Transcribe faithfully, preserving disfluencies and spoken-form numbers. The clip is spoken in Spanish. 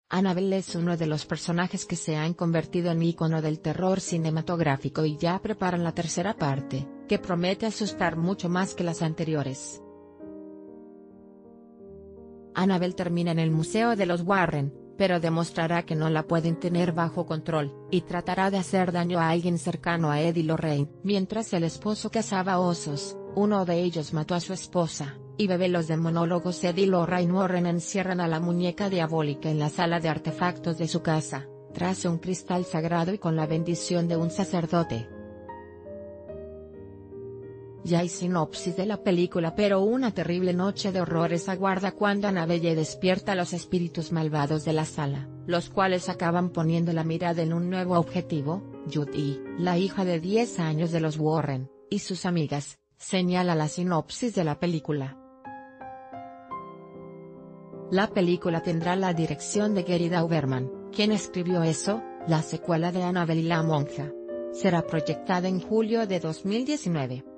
Annabelle es uno de los personajes que se han convertido en ícono del terror cinematográfico y ya preparan la tercera parte, que promete asustar mucho más que las anteriores. Annabelle termina en el Museo de los Warren, pero demostrará que no la pueden tener bajo control, y tratará de hacer daño a alguien cercano a Ed y Lorraine. Mientras el esposo cazaba osos, uno de ellos mató a su esposa, y bebe los demonólogos Ed y Lorraine Warren encierran a la muñeca diabólica en la sala de artefactos de su casa, tras un cristal sagrado y con la bendición de un sacerdote. Ya hay sinopsis de la película, pero una terrible noche de horrores aguarda cuando Annabelle despierta a los espíritus malvados de la sala, los cuales acaban poniendo la mirada en un nuevo objetivo. Judy, la hija de diez años de los Warren, y sus amigas, señala la sinopsis de la película. La película tendrá la dirección de Gary Dauberman, quien escribió Eso, la secuela de Annabelle y la monja. Será proyectada en julio de dos mil diecinueve.